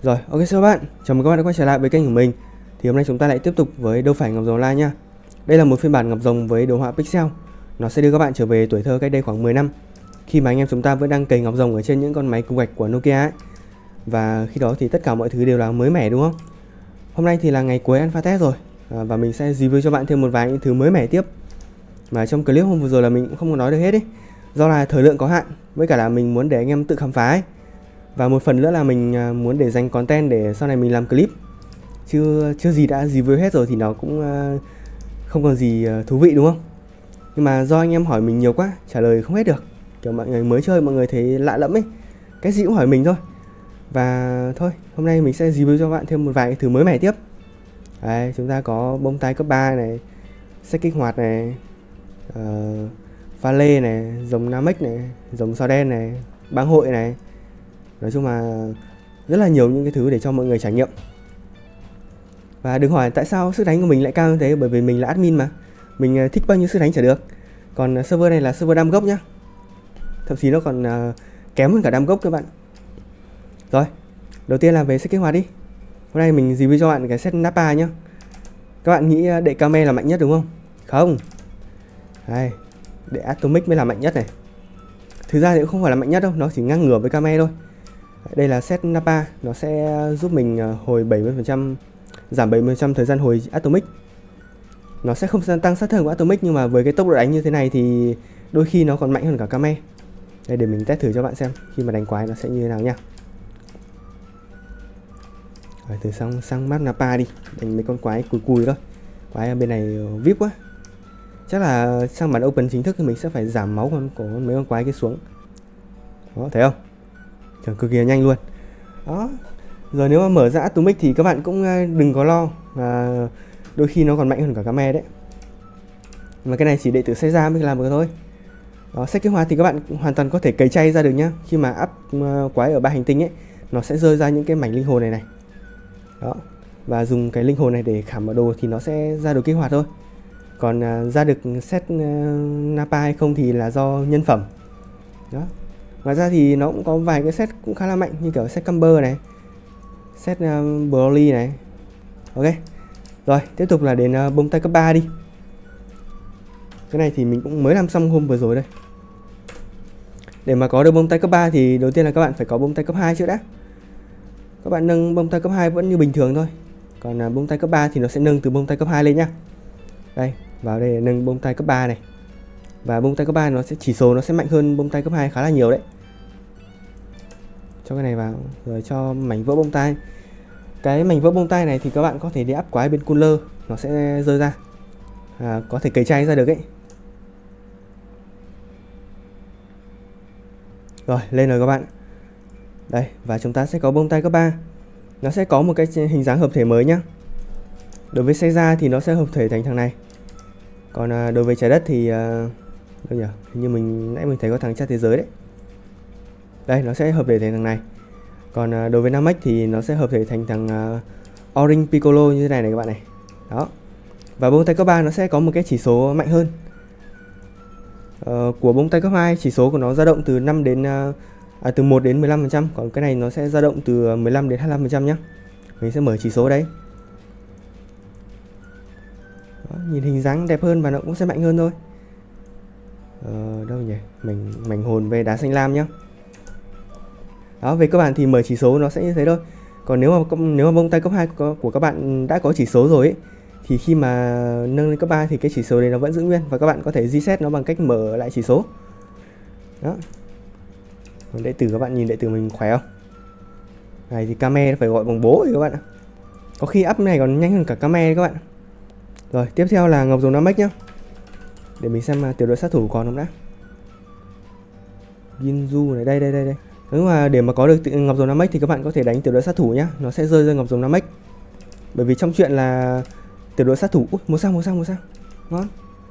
Rồi, ok các bạn, chào mừng các bạn đã quay trở lại với kênh của mình. Thì hôm nay chúng ta lại tiếp tục với Đâu Phải Ngọc Rồng Online nha. Đây là một phiên bản Ngọc Rồng với đồ họa pixel. Nó sẽ đưa các bạn trở về tuổi thơ cách đây khoảng 10 năm, khi mà anh em chúng ta vẫn đang cày Ngọc Rồng ở trên những con máy cục gạch của Nokia ấy. Và khi đó thì tất cả mọi thứ đều là mới mẻ đúng không? Hôm nay thì là ngày cuối alpha test rồi, và mình sẽ review cho bạn thêm một vài những thứ mới mẻ tiếp. Mà trong clip hôm vừa rồi là mình cũng không có nói được hết ấy, do là thời lượng có hạn, với cả là mình muốn để anh em tự khám phá ấy. Và một phần nữa là mình muốn để dành content để sau này mình làm clip. Chưa gì đã review hết rồi thì nó cũng không còn gì thú vị đúng không? Nhưng mà do anh em hỏi mình nhiều quá, trả lời không hết được. Kiểu mọi người mới chơi, mọi người thấy lạ lẫm ấy, cái gì cũng hỏi mình thôi. Và thôi, hôm nay mình sẽ review cho bạn thêm một vài cái thứ mới mẻ tiếp. Đấy, chúng ta có bông tai cấp 3 này, sách kích hoạt này, pha lê này, dòng Namek này, dòng sao đen này, bang hội này. Nói chung là rất là nhiều những cái thứ để cho mọi người trải nghiệm. Và đừng hỏi tại sao sức đánh của mình lại cao như thế, bởi vì mình là admin mà. Mình thích bao nhiêu sức đánh chả được. Còn server này là server đam gốc nhá. Thậm chí nó còn kém hơn cả đam gốc các bạn. Rồi, đầu tiên là về set kích hoạt đi. Hôm nay mình review cho bạn cái set Nappa nhá. Các bạn nghĩ đệ Kame là mạnh nhất đúng không? Không. Đây, đệ Atomic mới là mạnh nhất này. Thực ra thì cũng không phải là mạnh nhất đâu, nó chỉ ngang ngửa với Kame thôi. Đây là set Nappa, nó sẽ giúp mình hồi 70%, giảm 70% thời gian hồi Atomic. Nó sẽ không tăng sát thương của Atomic, nhưng mà với cái tốc độ đánh như thế này thì đôi khi nó còn mạnh hơn cả Kame. Đây, để mình test thử cho bạn xem khi mà đánh quái nó sẽ như thế nào nha. Rồi, từ sang map Nappa đi, đánh mấy con quái cùi thôi. Quái ở bên này VIP quá. Chắc là sang bản open chính thức thì mình sẽ phải giảm máu của mấy con quái kia xuống. Đó, thấy không? Chẳng cực kỳ nhanh luôn. Đó. Rồi nếu mà mở ra Atomic thì các bạn cũng đừng có lo, và đôi khi nó còn mạnh hơn cả Kame đấy. Mà cái này chỉ đệ tử xây ra mới làm được thôi. Đó, set kích hoạt thì các bạn hoàn toàn có thể cày chay ra được nhá. Khi mà up quái ở 3 hành tinh ấy, nó sẽ rơi ra những cái mảnh linh hồn này. Đó. Và dùng cái linh hồn này để khảm vào đồ thì nó sẽ ra được kích hoạt thôi. Còn ra được set Nappa hay không thì là do nhân phẩm. Đó. Ngoài ra thì nó cũng có vài cái set cũng khá là mạnh, như kiểu set Camber này, set Broly này. Ok. Rồi, tiếp tục là đến bông tay cấp 3 đi. Cái này thì mình cũng mới làm xong hôm vừa rồi đây. Để mà có được bông tay cấp 3 thì đầu tiên là các bạn phải có bông tay cấp 2 trước đã. Các bạn nâng bông tay cấp 2 vẫn như bình thường thôi. Còn bông tay cấp 3 thì nó sẽ nâng từ bông tay cấp 2 lên nhá. Đây, vào đây nâng bông tay cấp 3 này. Và bông tay cấp 3 nó sẽ chỉ số nó sẽ mạnh hơn bông tay cấp 2 khá là nhiều đấy. Cho cái này vào, rồi cho mảnh vỡ bông tay. Cái mảnh vỡ bông tay này thì các bạn có thể đi áp quái bên cooler, nó sẽ rơi ra. Có thể cày chay ra được ấy. Rồi, lên rồi các bạn. Đây, và chúng ta sẽ có bông tay cấp 3. Nó sẽ có một cái hình dáng hợp thể mới nhá. Đối với Seiza thì nó sẽ hợp thể thành thằng này. Còn đối với trái đất thì đâu nhỉ? Hình như mình thấy có thằng tra thế giới đấy. Đây, nó sẽ hợp thể thành thằng này. Còn đối với Namek thì nó sẽ hợp thể thành thằng Orange Piccolo như thế này các bạn này. Đó. Và bông tay cấp 3 nó sẽ có một cái chỉ số mạnh hơn. Của bông tay cấp 2 chỉ số của nó dao động từ 5 đến từ 1 đến 15%, còn cái này nó sẽ dao động từ 15 đến 25% nhá. Mình sẽ mở chỉ số đấy. Đó, nhìn hình dáng đẹp hơn và nó cũng sẽ mạnh hơn thôi. Đâu nhỉ? Mảnh hồn về đá xanh lam nhá. Đó, về cơ bản thì mở chỉ số nó sẽ như thế thôi. Còn nếu mà bông tay cấp 2 của các bạn đã có chỉ số rồi ấy, thì khi mà nâng lên cấp 3 thì cái chỉ số đấy nó vẫn giữ nguyên, và các bạn có thể reset nó bằng cách mở lại chỉ số. Đó. Còn đệ tử, các bạn nhìn đệ tử mình khỏe không? Này thì Kame phải gọi bằng bố rồi các bạn ạ. Có khi up này còn nhanh hơn cả Kame các bạn. Rồi, tiếp theo là Ngọc Rồng Namek nhá. Để mình xem tiểu đội sát thủ còn không đã. Ginzu này, đây. Nếu mà để mà có được Ngọc Rồng Namek thì các bạn có thể đánh tiểu đội sát thủ nhá. Nó sẽ rơi ra Ngọc Rồng Namek. Bởi vì trong chuyện là tiểu đội sát thủ, một sao. Ngon.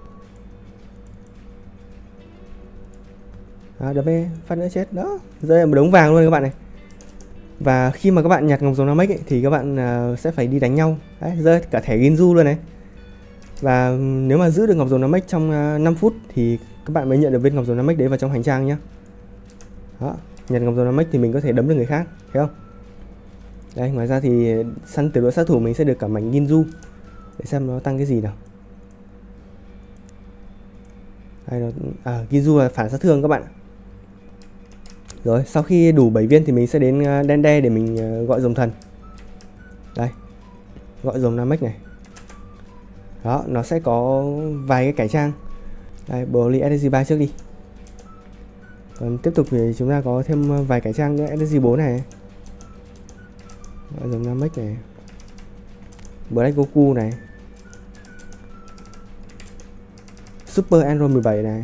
Đập về, phát nữa chết. Đó, rơi một đống vàng luôn các bạn này. Và khi mà các bạn nhặt Ngọc Rồng Namek ấy, thì các bạn sẽ phải đi đánh nhau. Đấy, rơi cả thẻ Ginzu luôn này. Và nếu mà giữ được Ngọc Rồng Namek trong 5 phút thì các bạn mới nhận được viên Ngọc Rồng Namek đấy vào trong hành trang nhá. Đó, nhặt Ngọc Rồng Namek thì mình có thể đấm được người khác, thấy không? Đây, ngoài ra thì săn tiểu đội sát thủ mình sẽ được cả mảnh Ginzu. Để xem nó tăng cái gì nào. Đây, Ginzu là phản sát thương các bạn. Rồi, sau khi đủ 7 viên thì mình sẽ đến Dende để mình gọi rồng thần. Đây, gọi rồng Namek này. Đó, nó sẽ có vài cái cải trang. Đây, Broly Energy 3 trước đi. Còn tiếp tục thì chúng ta có thêm vài cải trang nữa. Energy 4 này, gọi rồng Namek này, Black Goku này, Super Android 17 này,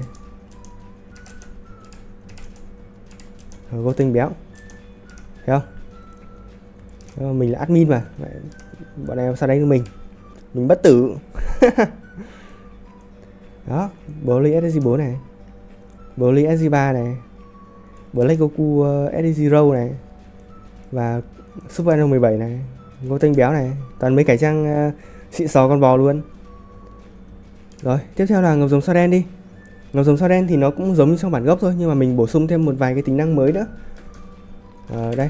Goten béo. Thấy không? Mình là admin mà. Bọn em sao đánh được mình bất tử. Đó, Broly SG 4 này, Broly SG 3 này, Black Goku SG Zero này, và Super Android 17 này, Goten béo này. Toàn mấy cải trang xịn sò con bò luôn. Rồi, tiếp theo là ngọc rồng sao đen đi. Ngọc rồng sao đen thì nó cũng giống như trong bản gốc thôi, nhưng mà mình bổ sung thêm một vài cái tính năng mới nữa. Đây.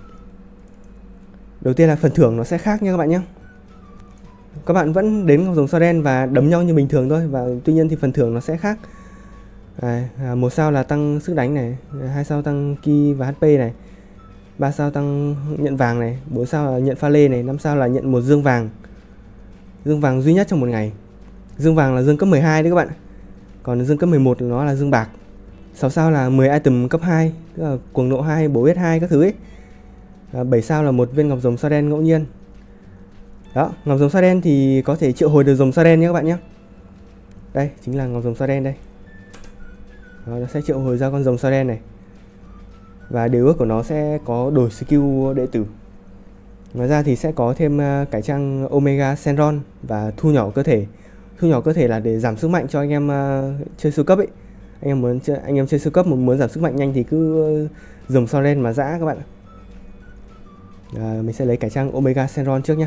Đầu tiên là phần thưởng nó sẽ khác nha các bạn nhé. Các bạn vẫn đến ngọc rồng sao đen và đấm nhau như bình thường thôi, và tuy nhiên thì phần thưởng nó sẽ khác. Một sao là tăng sức đánh này, 2 sao tăng ki và HP này, 3 sao tăng nhận vàng này, 4 sao là nhận pha lê này, 5 sao là nhận một dương vàng. Dương vàng duy nhất trong một ngày. Dương vàng là dương cấp 12 đấy các bạn. Còn dương cấp 11 nó là dương bạc. 6 sao là 10 item cấp 2, tức là cuồng nộ 2, bổ huyết 2 các thứ ấy. 7 sao là một viên ngọc rồng sao đen ngẫu nhiên. Đó, ngọc rồng sao đen thì có thể triệu hồi được rồng sao đen nhé các bạn nhé. Đây, chính là ngọc rồng sao đen đây. Đó, nó sẽ triệu hồi ra con rồng sao đen này. Và điều ước của nó sẽ có đổi skill đệ tử. Ngoài ra thì sẽ có thêm cải trang Omega Senron và thu nhỏ cơ thể. Thu nhỏ cơ thể là để giảm sức mạnh cho anh em chơi siêu cấp ấy. Anh em chơi siêu cấp muốn giảm sức mạnh nhanh thì cứ rồng sao đen mà dã các bạn. Mình sẽ lấy cải trang Omega Senron trước nhé.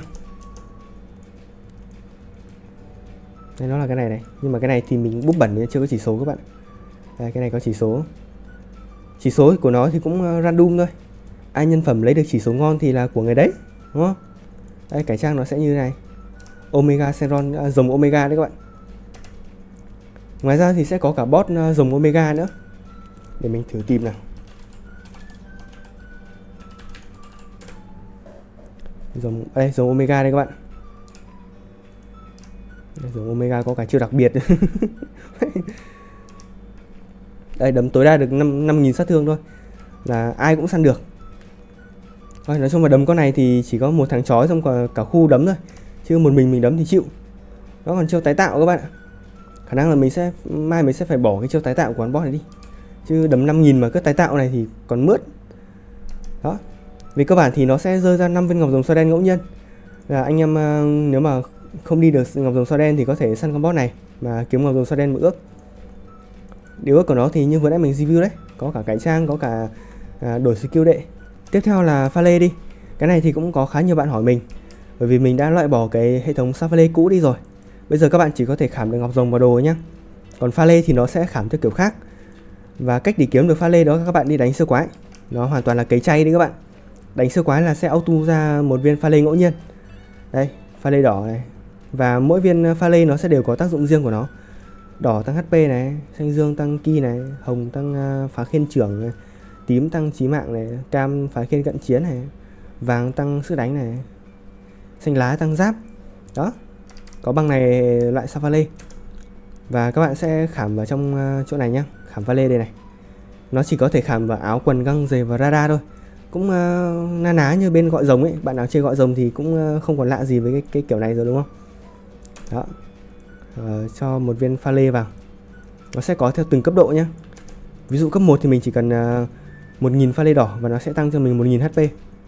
Đây, nó là cái này. Nhưng mà cái này thì mình bút bẩn nên chưa có chỉ số các bạn. Đây, cái này có chỉ số. Chỉ số của nó thì cũng random thôi. Ai nhân phẩm lấy được chỉ số ngon thì là của người đấy, đúng không? Đây, cải trang nó sẽ như thế này. Omega Senron, rồng Omega đấy các bạn. Ngoài ra thì sẽ có cả boss rồng Omega nữa. Để mình thử tìm nào. Rồng Omega đây các bạn. Rồng Omega có cả chiêu đặc biệt. Đây, đấm tối đa được 5.000 sát thương thôi, là ai cũng săn được. Thôi, nói chung là đấm con này thì chỉ có một thằng chói xong cả khu đấm thôi, chứ một mình đấm thì chịu. Nó còn chiêu tái tạo các bạn ạ. Khả năng là mai mình sẽ phải bỏ cái chiêu tái tạo của con boss này đi, chứ đấm 5.000 mà cứ tái tạo này thì còn mướt. Đó, về cơ bản thì nó sẽ rơi ra 5 viên ngọc rồng sao đen ngẫu nhiên. Là anh em nếu mà không đi được ngọc rồng sao đen thì có thể săn con boss này mà kiếm ngọc rồng sao đen một ước. Điều ước của nó thì như vừa nãy mình review đấy, có cả cải trang, có cả đổi skill đệ. Tiếp theo là pha lê đi. Cái này thì cũng có khá nhiều bạn hỏi mình, bởi vì mình đã loại bỏ cái hệ thống pha lê cũ đi rồi. Bây giờ các bạn chỉ có thể khảm được ngọc rồng vào đồ nhé. Còn pha lê thì nó sẽ khảm theo kiểu khác. Và cách để kiếm được pha lê đó các bạn đi đánh siêu quái. Nó hoàn toàn là cấy chay đấy các bạn. Đánh siêu quái là sẽ auto ra một viên pha lê ngẫu nhiên. Đây, pha lê đỏ này. Và mỗi viên pha lê nó sẽ đều có tác dụng riêng của nó. Đỏ tăng HP này, xanh dương tăng ki này, hồng tăng phá khiên trưởng này, tím tăng chí mạng này, cam phá khiên cận chiến này, vàng tăng sức đánh này, xanh lá tăng giáp. Đó, có băng này loại sao pha lê. Và các bạn sẽ khảm vào trong chỗ này nhá, khảm pha lê đây này. Nó chỉ có thể khảm vào áo, quần, găng, giày và radar thôi. Cũng na ná như bên gọi rồng ấy. Bạn nào chơi gọi rồng thì cũng không còn lạ gì với cái kiểu này rồi đúng không? Đó, cho một viên pha lê vào. Nó sẽ có theo từng cấp độ nhé. Ví dụ cấp 1 thì mình chỉ cần 1.000 pha lê đỏ và nó sẽ tăng cho mình 1.000 HP.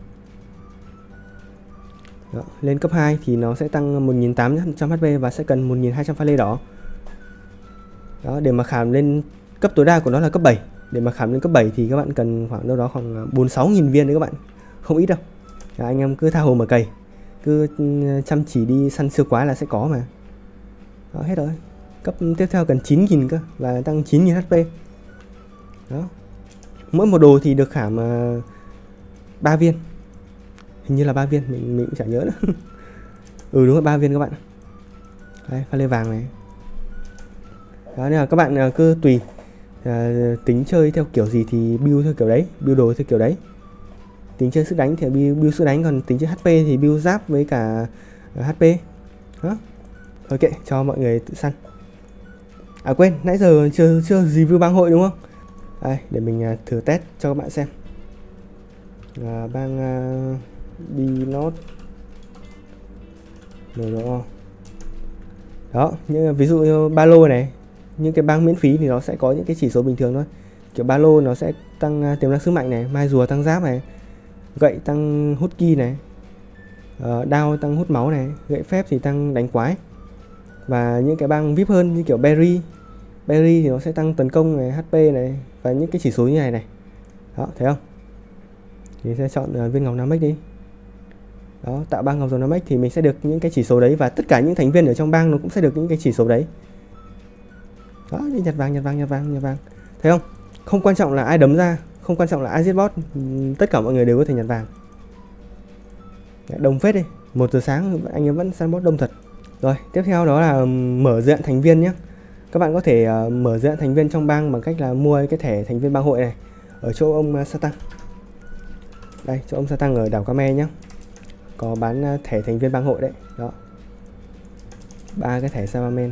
Đó, lên cấp 2 thì nó sẽ tăng 1.800 HP và sẽ cần 1.200 pha lê đỏ. Đó, để mà khảm lên cấp tối đa của nó là cấp 7. Để mà khảm lên cấp 7 thì các bạn cần khoảng đâu đó khoảng 4-6.000 viên đấy các bạn. Không ít đâu. Anh em cứ tha hồ mà cày, cứ chăm chỉ đi săn siêu quái là sẽ có mà. Đó, hết rồi. Cấp tiếp theo cần 9.000 cơ và tăng 9.000 HP. Đó. Mỗi một đồ thì được khảm 3 viên. Hình như là 3 viên, mình cũng chả nhớ nữa. Đúng rồi, 3 viên các bạn. Đấy, pha lê vàng này. Đó, nên là các bạn cứ tùy tính chơi theo kiểu gì thì build theo kiểu đấy, build đồ theo kiểu đấy. Tính chơi sức đánh thì build sức đánh, còn tính chơi HP thì build giáp với cả HP. Đó. Ok, cho mọi người tự săn. À quên, nãy giờ chưa review bang hội đúng không? Đây, để mình thử test cho các bạn xem. Bang Binot. Đó, ví dụ như ba lô này, những cái bang miễn phí thì nó sẽ có những cái chỉ số bình thường thôi. Kiểu ba lô nó sẽ tăng tiềm năng sức mạnh này, mai rùa tăng giáp này, gậy tăng hút ki này, đao tăng hút máu này, gậy phép thì tăng đánh quái. Và những cái bang VIP hơn như kiểu Berry thì nó sẽ tăng tấn công này, HP này, và những cái chỉ số như này. Đó, thấy không? Thì sẽ chọn viên ngọc Namek đi. Đó, tạo bang ngọc rồng Namek thì mình sẽ được những cái chỉ số đấy, và tất cả những thành viên ở trong bang nó cũng sẽ được những cái chỉ số đấy. Đó, đi nhặt vàng. Thấy không? Không quan trọng là ai đấm ra, không quan trọng là ai giết boss, tất cả mọi người đều có thể nhặt vàng. Đông phết đi, 1 giờ sáng anh em vẫn săn boss đông thật. Rồi, tiếp theo đó là mở giới hạn thành viên nhé. Các bạn có thể mở giới hạn thành viên trong bang bằng cách là mua cái thẻ thành viên bang hội này ở chỗ ông Satang. Đây, chỗ ông Satang ở đảo Kame nhé. Có bán thẻ thành viên bang hội đấy. Đó. 3 cái thẻ Savamen.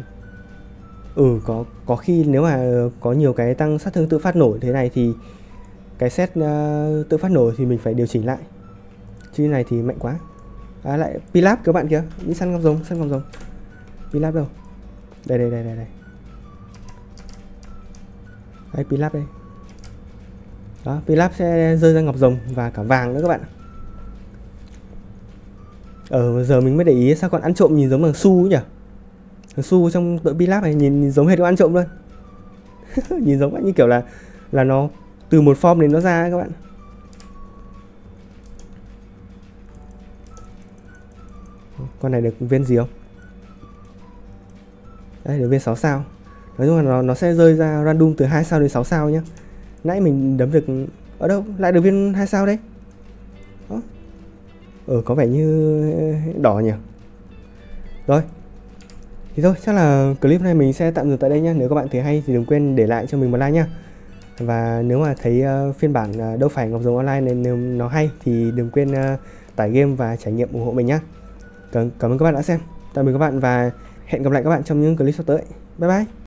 Có khi nếu mà có nhiều cái tăng sát thương tự phát nổ thế này thì cái set tự phát nổ thì mình phải điều chỉnh lại. Chứ này thì mạnh quá. Lại Pilaf các bạn kìa, đi săn ngọc rồng. Pilaf đâu? Đây. Đây Pilaf đây. Đó, Pilaf sẽ rơi ra ngọc rồng và cả vàng nữa các bạn. Giờ mình mới để ý sao còn ăn trộm nhìn giống bằng Su nhỉ? Su trong đội Pilaf này nhìn giống hệt con ăn trộm luôn. Nhìn giống như kiểu là nó từ một form đến nó ra các bạn. Con này được viên gì không? Đây, được viên 6 sao. Nói chung là nó sẽ rơi ra random từ 2 sao đến 6 sao nhé. Nãy mình đấm được ở đâu lại được viên 2 sao đấy. Đó. Có vẻ như đỏ nhỉ. Rồi. Thì thôi, chắc là clip này mình sẽ tạm dừng tại đây nhé. Nếu các bạn thấy hay thì đừng quên để lại cho mình một like nhé. Và nếu mà thấy phiên bản đâu phải ngọc rồng online này nếu nó hay thì đừng quên tải game và trải nghiệm ủng hộ mình nhé. Cảm ơn các bạn đã xem. Tạm biệt các bạn và hẹn gặp lại các bạn trong những clip sắp tới. Bye bye.